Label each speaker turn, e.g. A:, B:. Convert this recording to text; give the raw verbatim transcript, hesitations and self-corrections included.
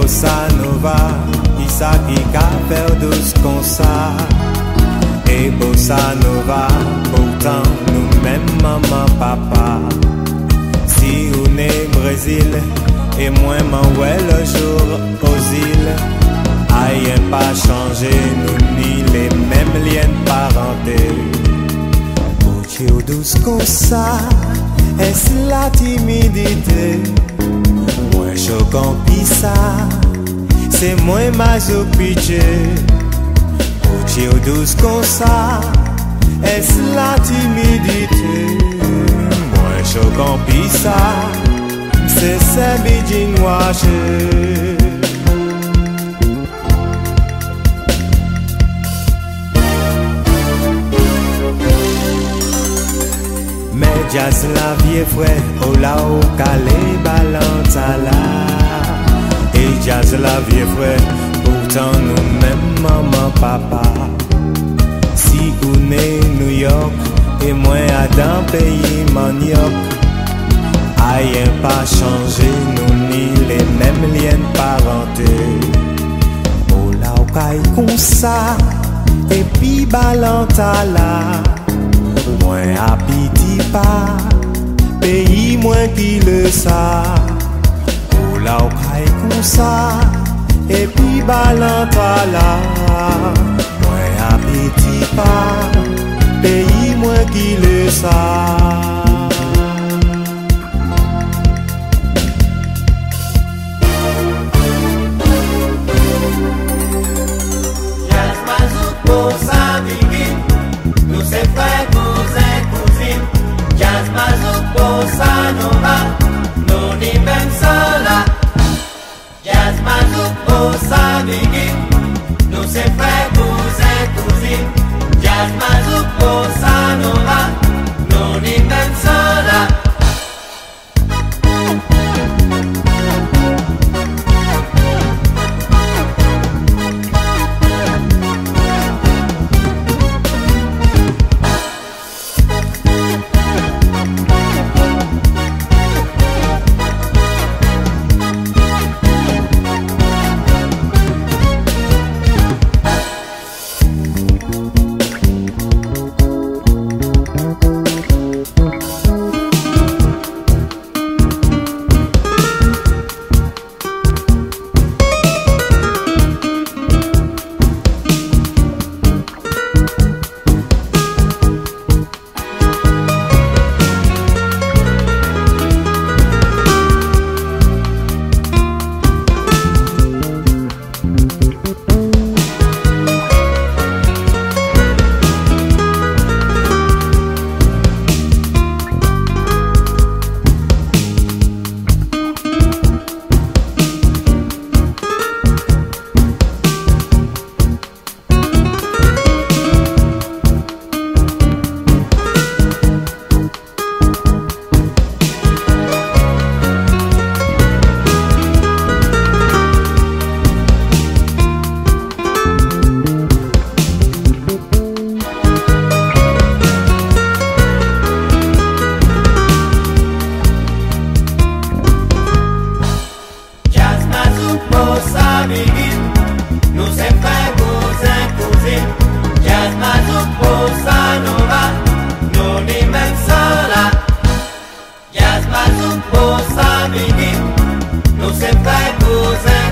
A: bossa nova, isa qui ka faire douce comme ça. Et bossa nova, pourtant nous-mêmes maman papa. Si on est Brésil et moi m'en ouais le jour aux îles, aïe pas changé, nous ni les mêmes liens de parenté. Pour douce comme ça, est-ce la timidité? Moins choquant pis ça, c'est moins majo pitché. Pour douce comme ça, est-ce la timidité? Moins choquant pis ça, c'est ça bidin waché. Mais jazz la vie frère, oh là oh calé balantala. Et jazz la vie frère, pourtant nous même maman papa. Si on est New York et moi à dans pays manioc, aïe pas changé, nous ni les mêmes liens de parenté. Oh là oh caille comme ça, et puis balantala. Moins appétit pas, pays moins qui le sa. Ou la ou caille comme ça, et puis balantala. Moins appétit pas, pays moins qui le sa.
B: Nous c'est frères, cousins, cousines, jazz, mazouk, bossa nova, nous n'y même cela. Jazz, mazouk, bossa biggie, nous c'est frères, cousins, cousines, jazz, mazouk, bossa nova, nous n'y même cela. Nous c'est frères, cousins, cousines, jazz, mazouk, bossa nova, nous n'y même cela. Jazz, mazouk, bossa biggie, nous c'est frères, cousins.